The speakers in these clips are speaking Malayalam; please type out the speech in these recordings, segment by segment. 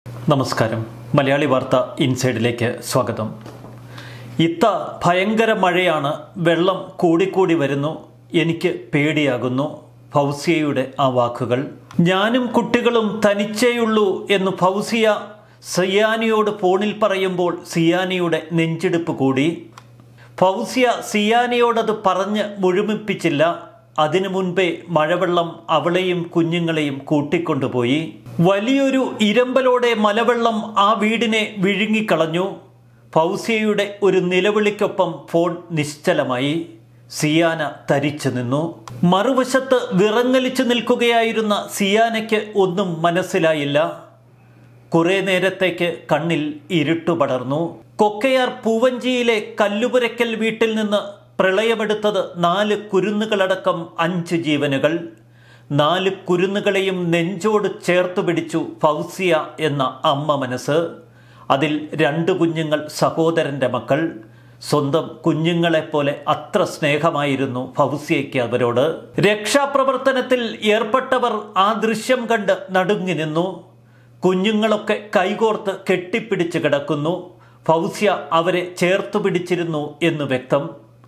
നമസ്കാരം. മലയാളി വാർത്ത ഇൻസൈഡിലേക്ക് സ്വാഗതം. ഇത്ത ഭയങ്കര മഴയാണ്, വെള്ളം കൂടിക്കൂടി വരുന്നു, എനിക്ക് പേടിയാകുന്നു. ഫൗസിയയുടെ ആ വാക്കുകൾ. ഞാനും കുട്ടികളും തനിച്ചേയുള്ളൂ എന്ന് ഫൗസിയ സിയാനിയോട് ഫോണിൽ പറയുമ്പോൾ സിയാനിയുടെ നെഞ്ചിടിപ്പ് കൂടി. ഫൗസിയ സിയാനിയോടത് പറഞ്ഞ് മുഴുമിപ്പിച്ചില്ല. അതിനു മുൻപേ മഴവെള്ളം അവളെയും കുഞ്ഞുങ്ങളെയും കൂട്ടിക്കൊണ്ടുപോയി. വലിയൊരു ഇരമ്പലോടെ മലവെള്ളം ആ വീടിനെ വിഴുങ്ങിക്കളഞ്ഞു. ഫൗസിയയുടെ ഒരു നിലവിളിക്കൊപ്പം ഫോൺ നിശ്ചലമായി. സിയാന തരിച്ചു നിന്നു. മറുവശത്ത് വിറങ്ങലിച്ചു നിൽക്കുകയായിരുന്ന സിയാനയ്ക്ക് ഒന്നും മനസ്സിലായില്ല. കുറെ നേരത്തേക്ക് കണ്ണിൽ ഇരുട്ടു പടർന്നു. കൊക്കയാർ പൂവഞ്ചിയിലെ കല്ലുപുരയ്ക്കൽ വീട്ടിൽ നിന്ന് പ്രളയമെടുത്തത് 4 കുരുന്നുകളടക്കം 5 ജീവനുകൾ. 4 കുരുന്നുകളെയും നെഞ്ചോട് ചേർത്തു പിടിച്ചു ഫൗസിയ എന്ന അമ്മ മനസ്സ്. അതിൽ 2 കുഞ്ഞുങ്ങൾ സഹോദരൻ്റെ മക്കൾ. സ്വന്തം കുഞ്ഞുങ്ങളെപ്പോലെ അത്ര സ്നേഹമായിരുന്നു ഫൗസിയയ്ക്ക് അവരോട്. രക്ഷാപ്രവർത്തനത്തിൽ ഏർപ്പെട്ടവർ ആ ദൃശ്യം കണ്ട് നടുങ്ങി നിന്നു. കുഞ്ഞുങ്ങളൊക്കെ കൈകോർത്ത് കെട്ടിപ്പിടിച്ച് കിടക്കുന്നു. ഫൗസിയ അവരെ ചേർത്തു പിടിച്ചിരുന്നു എന്ന് വ്യക്തം.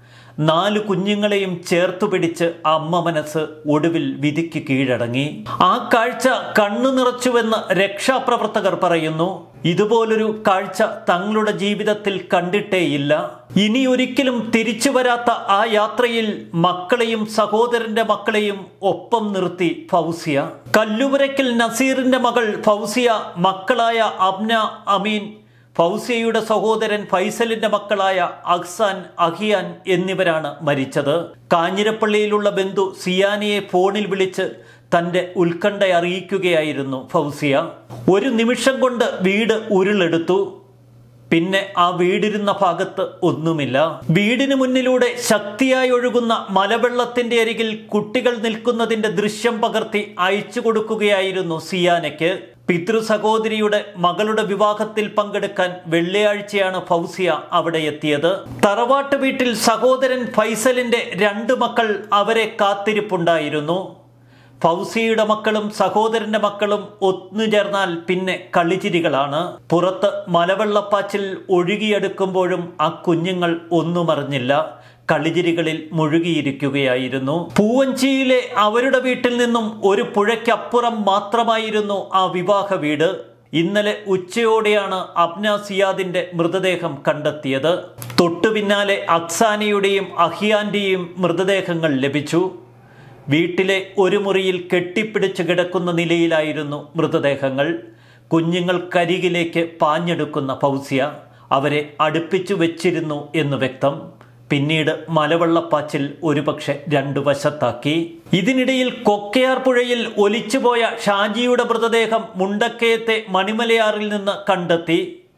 4 കുഞ്ഞുങ്ങളെയും ചേർത്തു പിടിച്ച് അമ്മ മനസ്സ് ഒടുവിൽ വിധിക്ക് കീഴടങ്ങി. ആ കാഴ്ച കണ്ണു നിറച്ചുവെന്ന് രക്ഷാപ്രവർത്തകർ പറയുന്നു. ഇതുപോലൊരു കാഴ്ച തങ്ങളുടെ ജീവിതത്തിൽ കണ്ടിട്ടേയില്ല. ഇനി ഒരിക്കലും തിരിച്ചു വരാത്ത ആ യാത്രയിൽ മക്കളെയും സഹോദരന്റെ മക്കളെയും ഒപ്പം നിർത്തി ഫൗസിയ. കല്ലുപുരയ്ക്കൽ നസീറിന്റെ മകൾ ഫൗസിയ, മക്കളായ അബ്ന, അമീൻ, ഫൗസിയയുടെ സഹോദരൻ ഫൈസലിന്റെ മക്കളായ അഹ്സാൻ, അഹിയാൻ എന്നിവരാണ് മരിച്ചത്. കാഞ്ഞിരപ്പള്ളിയിലുള്ള ബന്ധു സിയാനിയെ ഫോണിൽ വിളിച്ച് തൻ്റെ ഉത്കണ്ഠ അറിയിക്കുകയായിരുന്നു ഫൗസിയ. ഒരു നിമിഷം കൊണ്ട് വീട് ഉരുളെടുത്തു. പിന്നെ ആ വീടിരുന്ന ഭാഗത്ത് ഒന്നുമില്ല. വീടിന് മുന്നിലൂടെ ശക്തിയായി ഒഴുകുന്ന മലവെള്ളത്തിന്റെ അരികിൽ കുട്ടികൾ നിൽക്കുന്നതിന്റെ ദൃശ്യം പകർത്തി അയച്ചു കൊടുക്കുകയായിരുന്നു സിയാനയ്ക്ക്. പിതൃ സഹോദരിയുടെ മകളുടെ വിവാഹത്തിൽ പങ്കെടുക്കാൻ വെള്ളിയാഴ്ചയാണ് ഫൗസിയ അവിടെ എത്തിയത്. തറവാട്ട് വീട്ടിൽ സഹോദരൻ ഫൈസലിന്റെ 2 മക്കൾ അവരെ കാത്തിരിപ്പുണ്ടായിരുന്നു. ഫൗസിയയുടെ മക്കളും സഹോദരന്റെ മക്കളും ഒത്തുചേർന്നാൽ പിന്നെ കളിചിരികളാണ്. പുറത്ത് മലവെള്ളപ്പാച്ചിൽ ഒഴുകിയെടുക്കുമ്പോഴും ആ കുഞ്ഞുങ്ങൾ ഒന്നും അറിഞ്ഞില്ല. കളിചിരികളിൽ മുഴുകിയിരിക്കുകയായിരുന്നു. പൂവഞ്ചിയിലെ അവരുടെ വീട്ടിൽ നിന്നും ഒരു പുഴയ്ക്കപ്പുറം മാത്രമായിരുന്നു ആ വിവാഹ വീട്. ഇന്നലെ ഉച്ചയോടെയാണ് അബ്ന സിയാദിന്റെ മൃതദേഹം കണ്ടെത്തിയത്. തൊട്ടു പിന്നാലെ അക്സാനിയുടെയും അഹിയാന്റെയും മൃതദേഹങ്ങൾ ലഭിച്ചു. വീട്ടിലെ ഒരു മുറിയിൽ കെട്ടിപ്പിടിച്ച് കിടക്കുന്ന നിലയിലായിരുന്നു മൃതദേഹങ്ങൾ. കുഞ്ഞുങ്ങൾക്കരികിലേക്ക് പാഞ്ഞെടുക്കുന്ന ഫൗസിയ അവരെ അടുപ്പിച്ചു വെച്ചിരുന്നു എന്ന് വ്യക്തം. പിന്നീട് മലവെള്ളപ്പാച്ചിൽ ഒരുപക്ഷെ 2 വശത്താക്കി. ഇതിനിടയിൽ കൊക്കയാർ പുഴയിൽ ഒലിച്ചുപോയ ഷാജിയുടെ മൃതദേഹം മുണ്ടക്കയത്തെ മണിമലയാറിൽ നിന്ന് കണ്ടെത്തി.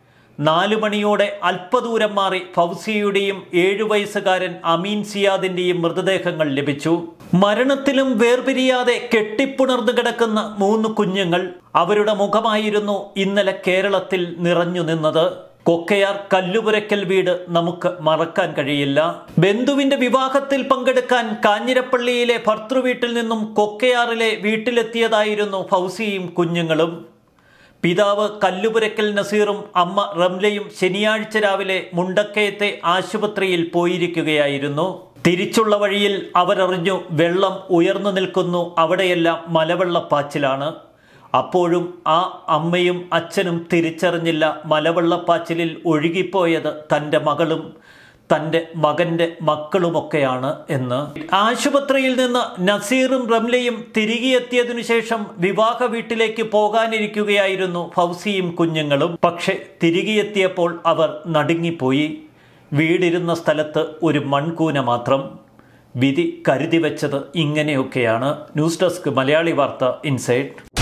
4 മണിയോടെ അല്പദൂരം മാറി ഫൗസിയയുടെയും 7 വയസ്സുകാരൻ അമീൻ സിയാദിന്റെയും മൃതദേഹങ്ങൾ ലഭിച്ചു. മരണത്തിലും വേർപിരിയാതെ കെട്ടിപ്പുണർന്നു കിടക്കുന്ന 3 കുഞ്ഞുങ്ങൾ. അവരുടെ മുഖമായിരുന്നു ഇന്നലെ കേരളത്തിൽ നിറഞ്ഞു നിന്നത്. കൊക്കയാർ കല്ലുപുരയ്ക്കൽ വീട് നമുക്ക് മറക്കാൻ കഴിയില്ല. ബന്ധുവിന്റെ വിവാഹത്തിൽ പങ്കെടുക്കാൻ കാഞ്ഞിരപ്പള്ളിയിലെ ഭർത്തൃവീട്ടിൽ നിന്നും കൊക്കയാറിലെ വീട്ടിലെത്തിയതായിരുന്നു ഫൗസിയയും കുഞ്ഞുങ്ങളും. പിതാവ് കല്ലുപുരയ്ക്കൽ നസീറും അമ്മ റംലയും ശനിയാഴ്ച രാവിലെ മുണ്ടക്കയത്തെ ആശുപത്രിയിൽ പോയിരിക്കുകയായിരുന്നു. തിരിച്ചുള്ള വഴിയിൽ അവരറിഞ്ഞു വെള്ളം ഉയർന്നു നിൽക്കുന്നു, അവിടെയെല്ലാം മലവെള്ളപ്പാച്ചിലാണ്. അപ്പോഴും ആ അമ്മയും അച്ഛനും തിരിച്ചറിഞ്ഞില്ല മലവെള്ളപ്പാച്ചിലിൽ ഒഴുകിപ്പോയത് തൻ്റെ മകളും തൻ്റെ മകൻ്റെ മക്കളുമൊക്കെയാണ് എന്ന്. ആശുപത്രിയിൽ നിന്ന് നസീറും റംലയും തിരികെ എത്തിയതിനു ശേഷം വിവാഹ വീട്ടിലേക്ക് പോകാനിരിക്കുകയായിരുന്നു ഫൗസിയും കുഞ്ഞുങ്ങളും. പക്ഷെ തിരികെ എത്തിയപ്പോൾ അവർ നടുങ്ങിപ്പോയി. വീടിരുന്ന സ്ഥലത്ത് ഒരു മൺകൂന മാത്രം. വിധി കരുതി വെച്ചത് ഇങ്ങനെയൊക്കെയാണ്. ന്യൂസ് ഡെസ്ക് മലയാളി വാർത്ത ഇൻസൈഡ്.